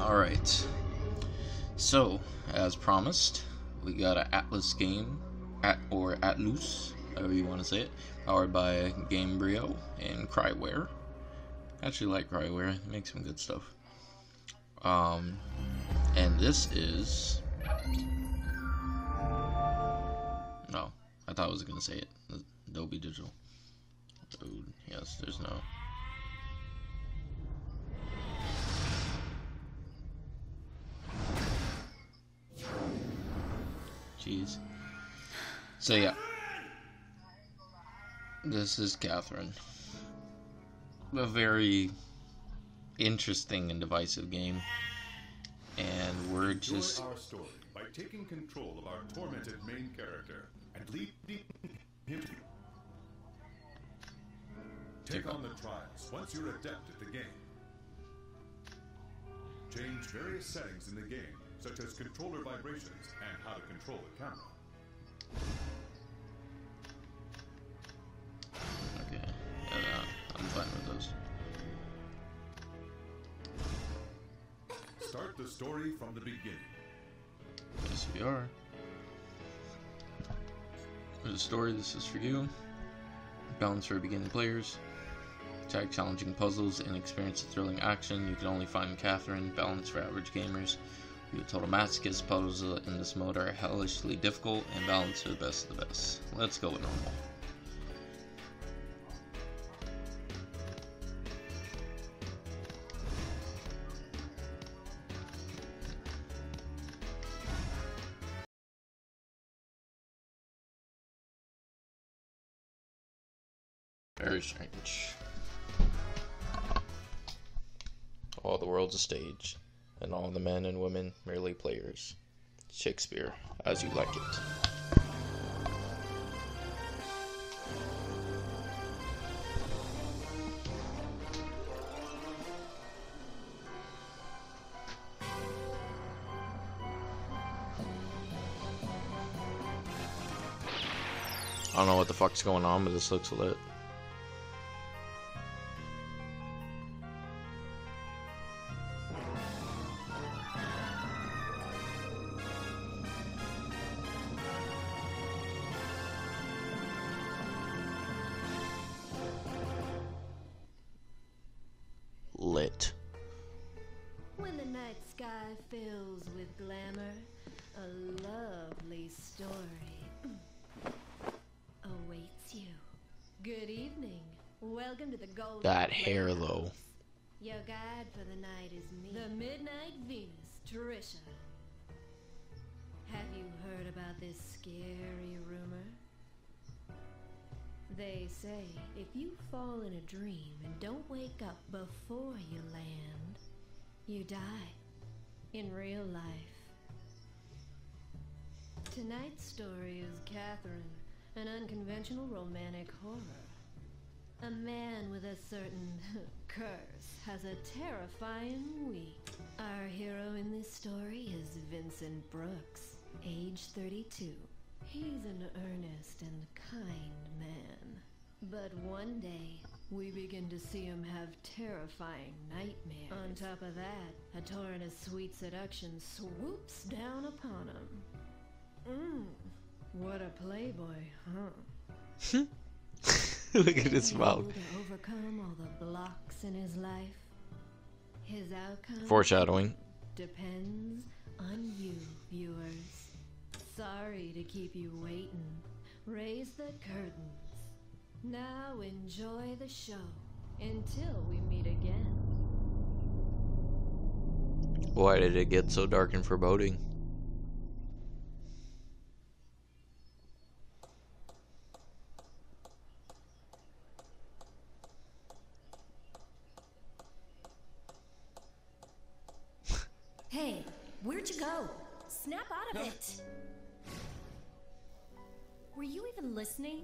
Alright, so as promised, we got an Atlas game, or Atlus, however you want to say it, powered by Gamebryo and Cryware. I actually like Cryware, it makes some good stuff. And this is... No, I thought I was going to say it. Adobe Digital. Oh, yes, there's no... Jeez. So yeah, this is Catherine. A very interesting and divisive game, and we're just... Enjoy our story by taking control of our tormented main character and leading him to... Take on the trials once you're adept at the game. Change various settings in the game, such as controller vibrations and how to control the camera. Okay, yeah, I'm fine with those. Start the story from the beginning. Yes, we are. For the story, this is for you. Balance for beginning players. Attack challenging puzzles and experience the thrilling action. You can only find Catherine. Balance for average gamers. You a total masochist. Puzzles in this mode are hellishly difficult, and balance for the best of the best. Let's go with normal. Very strange. All the world's a stage, and all the men and women merely players. Shakespeare, as you like it. I don't know what the fuck's going on, but this looks lit. Lit. When the night sky fills with glamour, a lovely story awaits you. Good evening. Welcome to the Golden That hair, Playhouse. though. Your guide for the night is me, the Midnight Venus, Trisha. Have you heard about this scary rumor? They say if you fall in a dream and don't wake up before you land, you die in real life. Tonight's story is Catherine, an unconventional romantic horror. A man with a certain curse has a terrifying week. Our hero in this story is Vincent Brooks, age 32. He's an earnest and kind man. But one day, we begin to see him have terrifying nightmares. On top of that, a torrent of sweet seduction swoops down upon him. What a playboy, huh? Look at his mouth. Able to overcome all the blocks in his life. His outcome Foreshadowing. depends on you, viewers. Sorry to keep you waiting. Raise the curtains. Now enjoy the show until we meet again. Why did it get so dark and foreboding? Hey, where'd you go? Snap out of it! Were you even listening?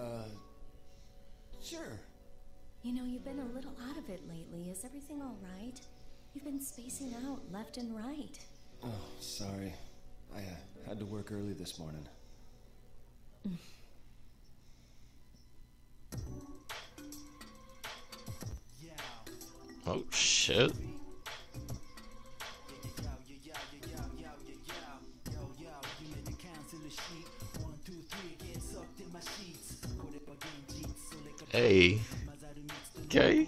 Sure. You know, you've been a little out of it lately. Is everything all right? You've been spacing out left and right. Oh, sorry. I had to work early this morning. Oh shit. Hey. Okay.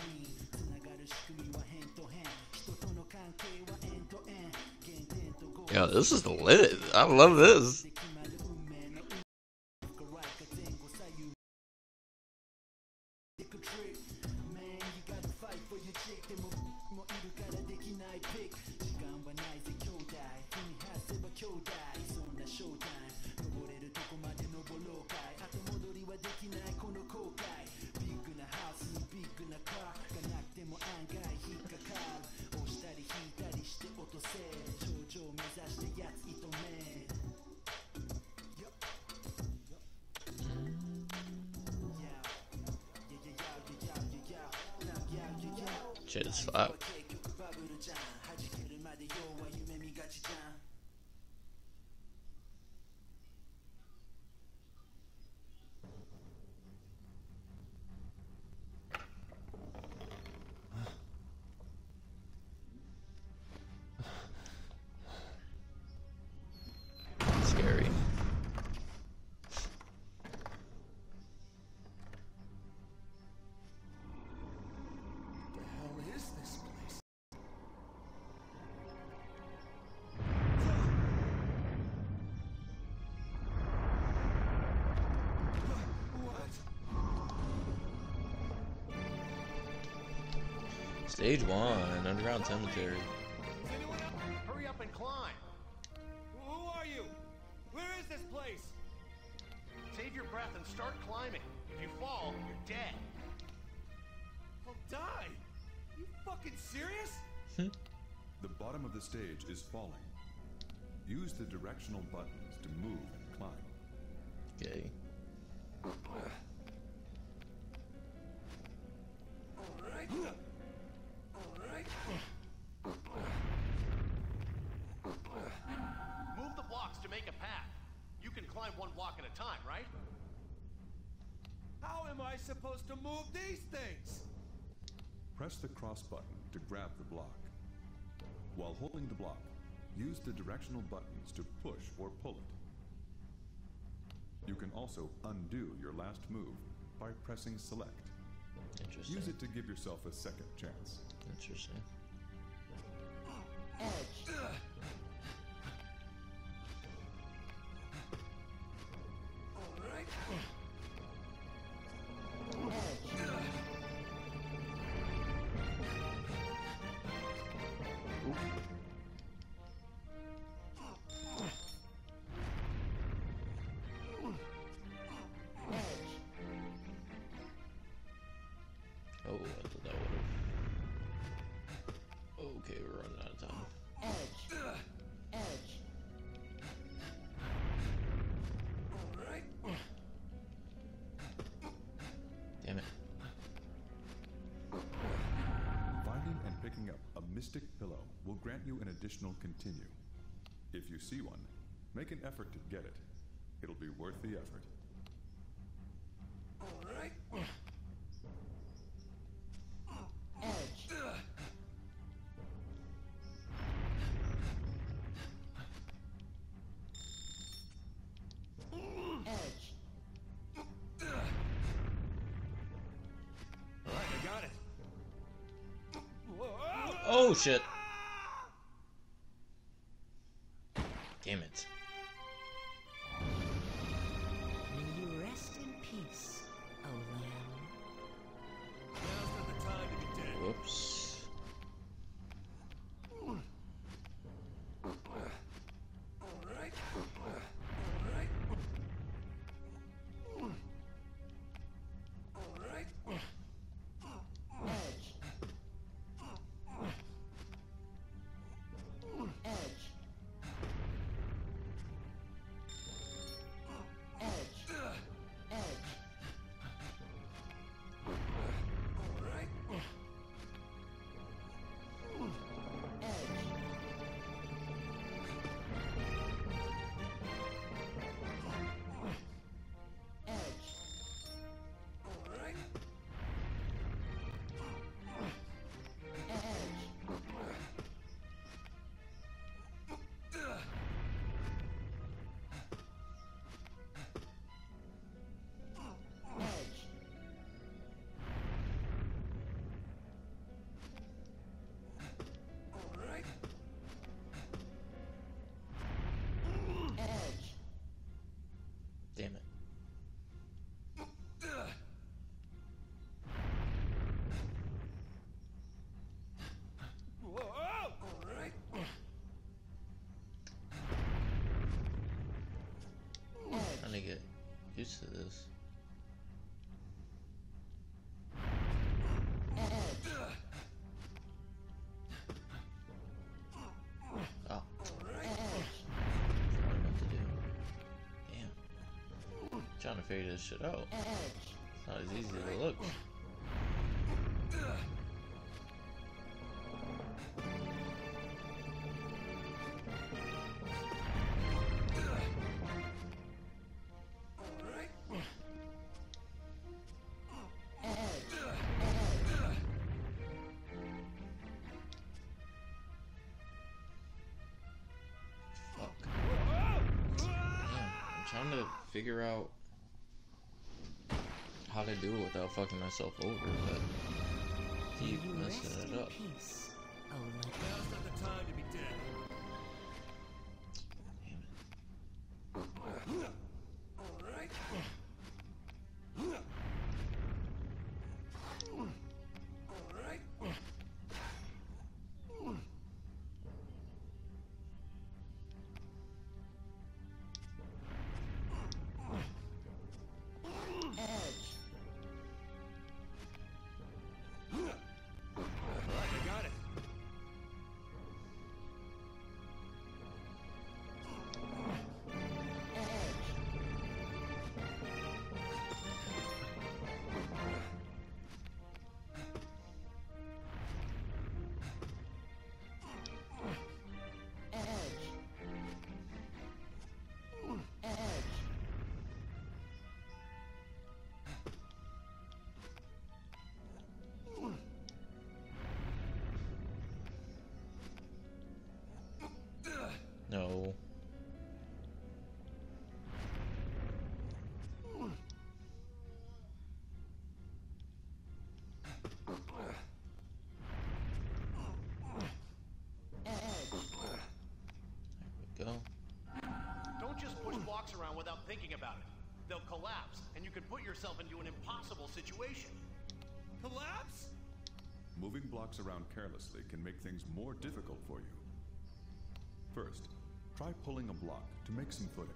Yeah, this is lit. I love this. Shit is fuck. Scary. Stage 1, Underground Cemetery. Hurry up and climb. Who are you? Where is this place? Save your breath and start climbing. If you fall, you're dead. I'll die. You fucking serious? The bottom of the stage is falling. Use the directional buttons to move and climb. Okay. Move the blocks to make a path. You can climb one block at a time, right? How am I supposed to move these things? Press the cross button to grab the block. While holding the block, use the directional buttons to push or pull it. You can also undo your last move by pressing select. Interesting. Use it to give yourself a second chance. Interesting. Edge. Oh, I thought that would've. Okay, we're running out of time. Edge. Edge. Damn it. Finding and picking up a mystic pillow will grant you an additional continue. If you see one, make an effort to get it. It'll be worth the effort. Edge. Edge. All right, I got it. Oh shit. Damn it. May you rest in peace, O lamb. Now's not the time to be dead. Whoops. Edge. Edge. used to this. Oh. Damn. Trying to figure this shit out. It's not as easy as it looks. Trying to figure out how to do it without fucking myself over, but keep messing it up. Peace, Olaf. Now's not the time to be dead. No. There we go. Don't just push blocks around without thinking about it. They'll collapse, and you can put yourself into an impossible situation. Collapse? Moving blocks around carelessly can make things more difficult for you. First, try pulling a block to make some footing.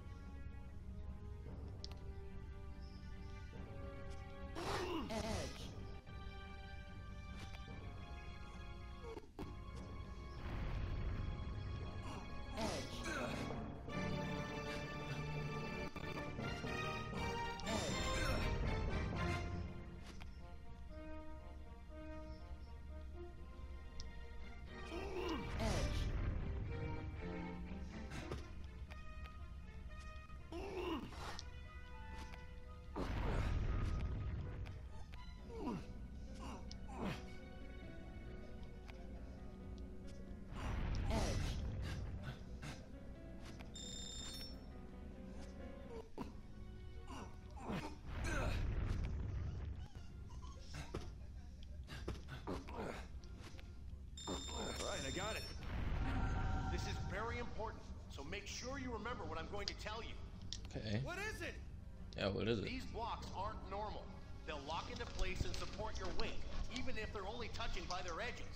Got it. This is very important, so make sure you remember what I'm going to tell you. Okay. What is it? Yeah, what is it? These blocks aren't normal. They'll lock into place and support your weight, even if they're only touching by their edges.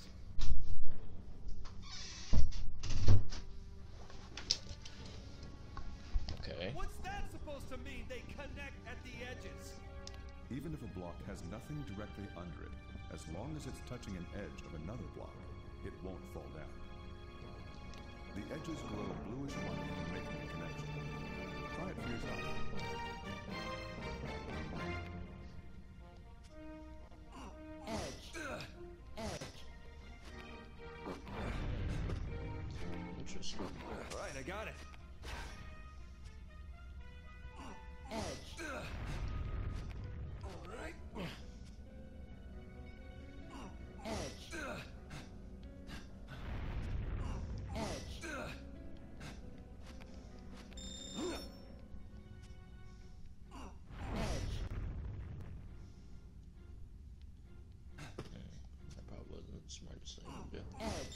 Okay. What's that supposed to mean, they connect at the edges? Even if a block has nothing directly under it, as long as it's touching an edge of another block, it won't fall down. The edges glow bluish white, making a connection. Try it for yourself. Interesting. Right, I got it. That probably wasn't the smartest thing to do.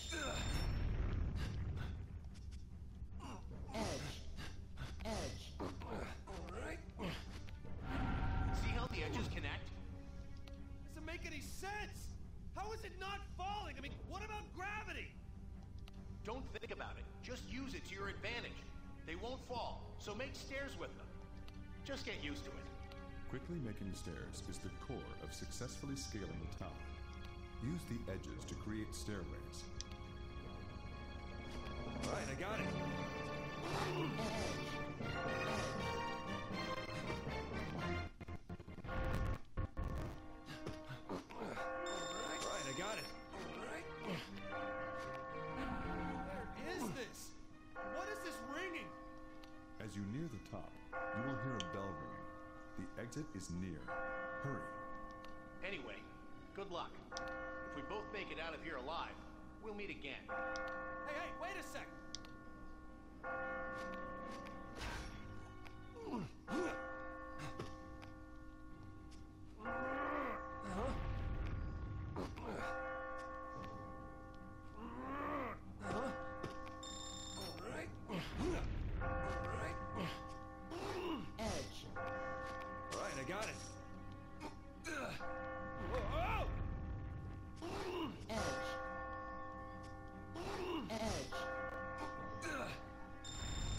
See how the edges connect? Doesn't make any sense! How is it not falling? I mean, what about gravity? Don't think about it. Just use it to your advantage. They won't fall, so make stairs with them. Just get used to it. Quickly making stairs is the core of successfully scaling the tower. Use the edges to create stairways. All right, I got it. Where is this? What is this ringing? As you near the top, you will hear a bell ringing. The exit is near. Hurry. Anyway, good luck. If we both make it out of here alive, we'll meet again. Hey, wait a sec!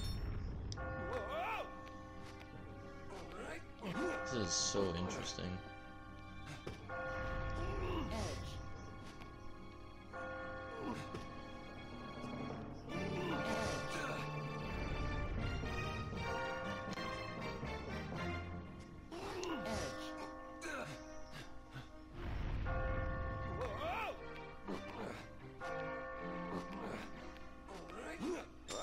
This is so interesting.